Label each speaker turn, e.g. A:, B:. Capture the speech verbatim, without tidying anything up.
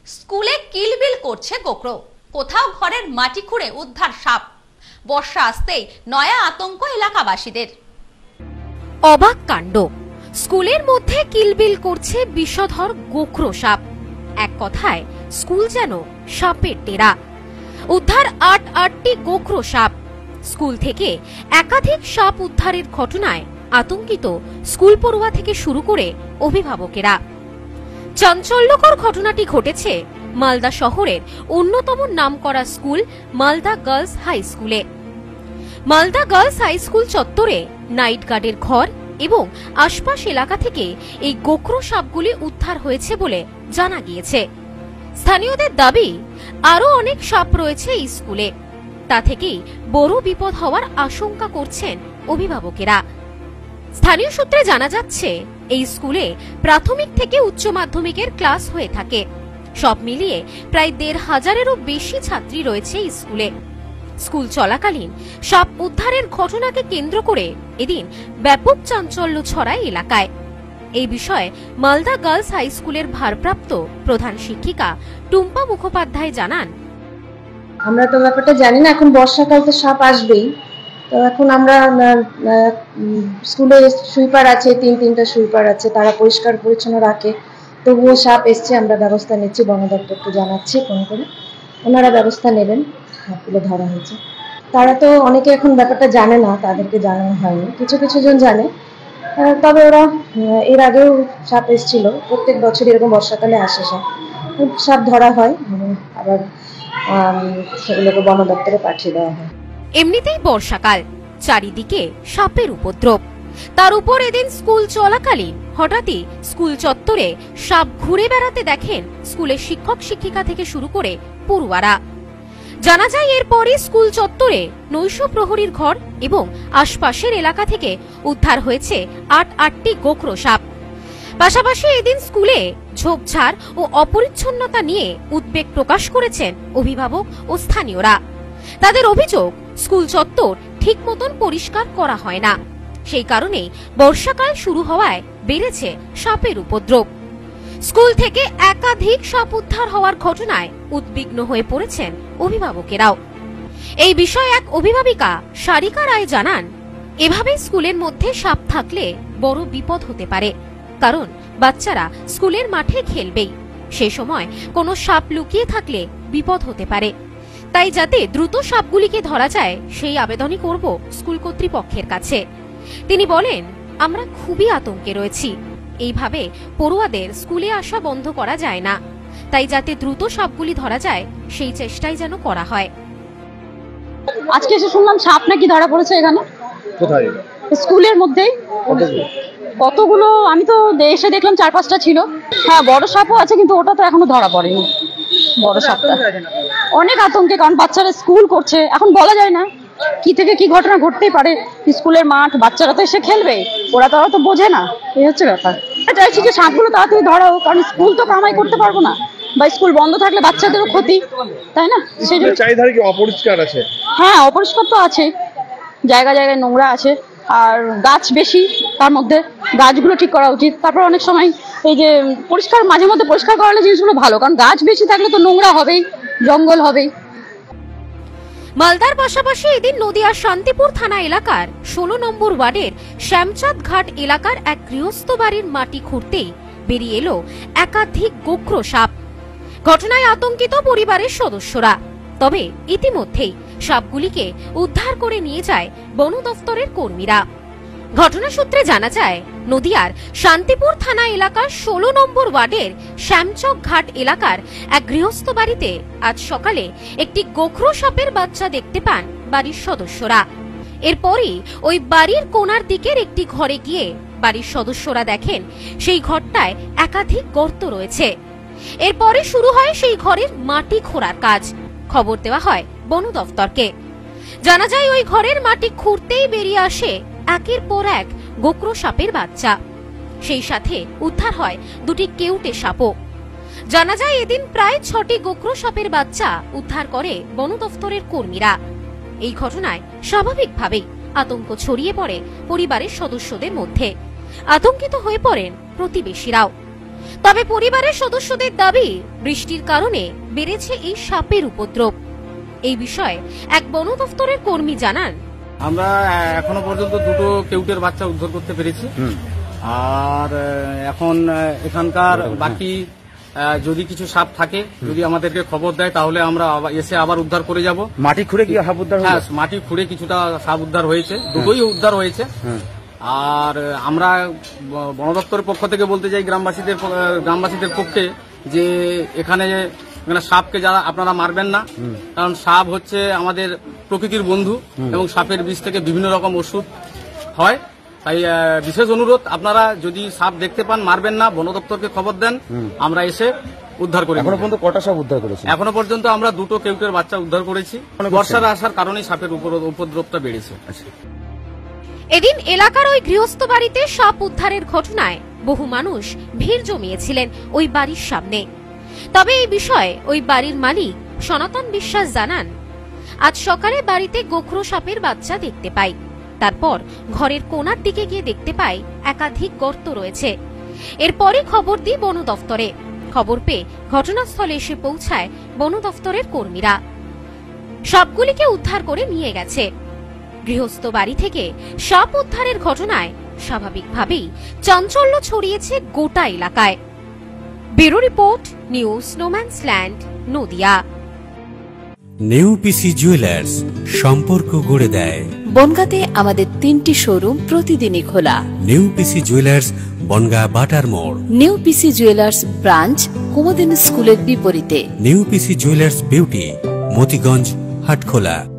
A: স্কুলে কিলবিল করছে গোকরো, কোথাও ঘরের মাটি খুঁড়ে উদ্ধার সাপ। বর্ষা আসতেই নয়া আতঙ্ক এলাকাবাসীদের।
B: অবাক কাণ্ড, স্কুলের মধ্যে কিলবিল করছে বিষধর গোকরো সাপ। এক কথায় স্কুল যেন সাপের ডেরা। উদ্ধার আট আটটি গোকরো সাপ। স্কুল থেকে একাধিক সাপ উদ্ধারের ঘটনায় আতঙ্কিত স্কুল পড়ুয়া থেকে শুরু করে অভিভাবকেরা। চাঞ্চল্যকর ঘটনাটি ঘটেছে মালদা শহরের অন্যতম নামকরা স্কুল মালদা গার্লস হাই স্কুলে। মালদা গার্লস হাই স্কুল চত্বরে নাইট গার্ডের ঘর এবং আশপাশ এলাকা থেকে এই গোকরো সাপগুলি উদ্ধার হয়েছে বলে জানা গিয়েছে। স্থানীয়দের দাবি, আরো অনেক সাপ রয়েছে এই স্কুলে, তা থেকেই বড় বিপদ হওয়ার আশঙ্কা করছেন অভিভাবকেরা। স্থানীয় সূত্রে জানা যাচ্ছে, এই স্কুলে প্রাথমিক থেকে উচ্চ মাধ্যমিকের ক্লাস হয়ে থাকে। সব মিলিয়ে প্রায় দেড় হাজারেরও বেশি ছাত্রী রয়েছে এই স্কুলে। স্কুল চলাকালীন সাপ উদ্ধারের ঘটনাকে কেন্দ্র করে এদিন ব্যাপক চাঞ্চল্য ছড়ায় এলাকায়। এই বিষয়ে মালদা গার্লস হাই স্কুলের ভারপ্রাপ্ত প্রধান শিক্ষিকা টুম্পা মুখোপাধ্যায় জানান,
C: আমরা তো ব্যাপারটা জানি না, এখন বর্ষাকাল তো সাপ আসবেই। তো এখন আমরা স্কুলে সুইপার আছে, তিন তিনটা সুইপার আছে, তারা পরিষ্কার পরিচ্ছন্ন রাখে। তবুও সাপ এসছে, আমরা ব্যবস্থা নিচ্ছি, বন দপ্তরকে জানাচ্ছি ফোন করে, ওনারা ব্যবস্থা নেবেন। সাপগুলো ধরা হয়েছে, তারা তো অনেকে এখন ব্যাপারটা জানে না, তাদেরকে জানানো হয়নি, কিছু কিছু জন জানে। তবে ওরা এর আগেও সাপ এসেছিল, প্রত্যেক বছর এরকম বর্ষাকালে আসে সাপ, সাপ ধরা হয়, আবার সেগুলোকে বন দপ্তরে পাঠিয়ে দেওয়া হয়।
B: এমনিতেই বর্ষাকাল, চারিদিকে সাপের উপদ্রব, তার উপর এদিন স্কুল চলাকালীন হঠাৎই স্কুল চত্বরে সাপ ঘুরে বেড়াতে দেখেন স্কুলের শিক্ষক শিক্ষিকা থেকে শুরু করে পড়ুয়ারা। জানা যায়, এরপরই স্কুল চত্বরে নৈশ প্রহরীর ঘর এবং আশপাশের এলাকা থেকে উদ্ধার হয়েছে আট আটটি গোকরো সাপ। পাশাপাশি এদিন স্কুলে ঝোপঝাড় ও অপরিচ্ছন্নতা নিয়ে উদ্বেগ প্রকাশ করেছেন অভিভাবক ও স্থানীয়রা। তাদের অভিযোগ, স্কুল চত্বর ঠিক মতন পরিষ্কার করা হয় না, সেই কারণেই বর্ষাকাল শুরু হওয়ায় বেড়েছে সাপের উপদ্রব। স্কুল থেকে একাধিক সাপ উদ্ধার হওয়ার ঘটনায় উদ্বিগ্ন হয়ে পড়েছেন অভিভাবকেরাও। এই বিষয়ে এক অভিভাবিকা সারিকা রায় জানান, এভাবে স্কুলের মধ্যে সাপ থাকলে বড় বিপদ হতে পারে, কারণ বাচ্চারা স্কুলের মাঠে খেলবেই, সে সময় কোনো সাপ লুকিয়ে থাকলে বিপদ হতে পারে। তাই যাতে দ্রুত সাপগুলিকে ধরা যায় সেই আবেদনই করব স্কুল কর্তৃপক্ষের কাছে। তিনি বলেন, আমরা খুবই আতঙ্কে রয়েছি, এইভাবে পড়ুয়াদের স্কুলে আসা বন্ধ করা যায় না, তাই যাতে দ্রুত সাপগুলি ধরা যায় সেই চেষ্টাই যেন করা হয়।
D: আজকে এসে শুনলাম সাপ নাকি ধরা পড়েছে এখানে।
E: কোথায়?
D: স্কুলের মধ্যেই। কতগুলো আমি তো এসে দেখলাম চার পাঁচটা ছিল। হ্যাঁ, বড় সাপও আছে, কিন্তু ওটা তো এখনো ধরা পড়েনি। বড় সাপটা অনেক আতঙ্কে, কারণ বাচ্চারা স্কুল করছে, এখন বলা যায় না কি থেকে কি ঘটনা ঘটতেই পারে। স্কুলের মাঠ, বাচ্চারা তো এসে খেলবে, ওরা তো তো বোঝে না, এই হচ্ছে ব্যাপার। চাইছি যে সাপগুলো তাড়াতাড়ি ধরা হোক, কারণ স্কুল তো কামাই করতে পারবো না, বা স্কুল বন্ধ থাকলে বাচ্চাদেরও ক্ষতি, তাই না? সেই জন্য
E: চারিধারে কি অপরিষ্কার আছে?
D: হ্যাঁ, অপরিষ্কার তো আছে, জায়গা জায়গায় নোংরা আছে, আর গাছ বেশি, তার মধ্যে গাছগুলো ঠিক করা উচিত। তারপর অনেক সময় এই যে পরিষ্কার, মাঝে মধ্যে পরিষ্কার করালে জিনিসগুলো ভালো, কারণ গাছ বেশি থাকলে তো নোংরা হবেই, জঙ্গল হবেই।
B: মালদার পাশাপাশি এদিন নদিয়ার শান্তিপুর থানা এলাকার ষোলো নম্বর ওয়ার্ডের শ্যামচাঁদ ঘাট এলাকার এক গৃহস্থ বাড়ির মাটি খুঁড়তেই বেরিয়ে এলো একাধিক গোকরো সাপ। ঘটনায় আতঙ্কিত পরিবারের সদস্যরা, তবে ইতিমধ্যেই সাপগুলিকে উদ্ধার করে নিয়ে যায় বন দফতরের কর্মীরা। ঘটনা সূত্রে জানা যায়, নদিয়ার শান্তিপুর থানা এলাকার ষোলো নম্বর ওয়ার্ডের শ্যামচক ঘাট এলাকার এক গৃহস্থ বাড়িতে আজ সকালে একটি গোকরো সাপের বাচ্চা দেখতে পান বাড়ির সদস্যরা। এরপরই ওই বাড়ির কোণার দিকের একটি ঘরে গিয়ে বাড়ির সদস্যরা দেখেন সেই ঘরটায় একাধিক গর্ত রয়েছে। এরপরে শুরু হয় সেই ঘরের মাটি খোঁড়ার কাজ। খবর দেওয়া হয় বন দফতরকে। জানা যায়, ওই ঘরের মাটি খুঁড়তেই বেরিয়ে আসে একের পর এক গোকরো সাপের বাচ্চা। সেই সাথে উদ্ধার হয় দুটি কেউটে সাপও। জানা যায়, এদিন প্রায় ছটি গোকরো সাপের বাচ্চা উদ্ধার করে বন দফতরের কর্মীরা। এই ঘটনায় স্বাভাবিকভাবেই আতঙ্ক ছড়িয়ে পড়ে পরিবারের সদস্যদের মধ্যে। আতঙ্কিত হয়ে পড়েন প্রতিবেশীরাও। তবে পরিবারের সদস্যদের দাবি, বৃষ্টির কারণে বেড়েছে এই সাপের উপদ্রব। এই বিষয়ে এক বন দফতরের কর্মী জানান,
F: আমরা এখনো পর্যন্ত দুটো কেউটের বাচ্চা উদ্ধার করতে পেরেছি। আর এখন এখানকার বাকি যদি কিছু সাপ থাকে, যদি আমাদেরকে খবর দেয়, তাহলে আমরা এসে আবার উদ্ধার করে যাব।
G: মাটি খুঁড়ে কি সাপ উদ্ধার?
F: হ্যাঁ, মাটি খুঁড়ে কিছুটা সাপ উদ্ধার হয়েছে, দুটোই উদ্ধার হয়েছে। আর আমরা বন দপ্তরের পক্ষ থেকে বলতে চাই গ্রামবাসীদের গ্রামবাসীদের পক্ষে যে এখানে এখানে সাপকে যারা আপনারা মারবেন না, কারণ সাপ হচ্ছে আমাদের প্রকৃতির বন্ধু এবং সাপের বিষ থেকে বিভিন্ন রকম ওষুধ হয়। তাই বিশেষ অনুরোধ, আপনারা যদি সাপ দেখতে পান মারবেন না, বন দপ্তরকে খবর দেন, আমরা এসে উদ্ধার করি।
G: এখনো পর্যন্ত কটা সাপ উদ্ধার করেছি?
F: এখনো পর্যন্ত আমরা দুটো কেউটের বাচ্চা উদ্ধার করেছি। বর্ষার আসার কারণেই সাপের উপদ্রবটা বেড়েছে।
B: এদিন এলাকার ওই গৃহস্থ বাড়িতে সাপ উদ্ধারের ঘটনায় বহু মানুষ ভিড় জমিয়েছিলেন ওই বাড়ির সামনে। তবে এই বিষয়ে ওই বাড়ির মালিক সনাতন বিশ্বাস জানান, আজ সকালে বাড়িতে গোখরো সাপের বাচ্চা দেখতে পাই। তারপর ঘরের কোণার দিকে গিয়ে দেখতে পাই একাধিক গর্ত রয়েছে। এরপরই খবর দিই বন দফতরে। খবর পেয়ে ঘটনাস্থলে এসে পৌঁছায় বন দফতরের কর্মীরা। সাপগুলিকে উদ্ধার করে নিয়ে গেছে। গৃহস্থ বাড়ি থেকে সাপ উদ্ধারের ঘটনায় স্বাভাবিকভাবেই চাঞ্চল্য ছড়িয়েছে গোটা এলাকায়। Bureau report, news no man's land, Nadia.
H: নেউপিসি জুয়েলার্স, সম্পর্ক গড়ে দেয়।
I: বনগাঁতে আমাদের তিনটি শোরুম প্রতিদিনই খোলা।
H: নেউপিসি জুয়েলার্স, বনগাঁ বাটার মোড়।
I: নেউপিসি জুয়েলার্স ব্রাঞ্চ কুমুদিনী স্কুলের বিপরীতে।
H: নেউপিসি জুয়েলার্স বিউটি, মতিগঞ্জ, হাটখোলা।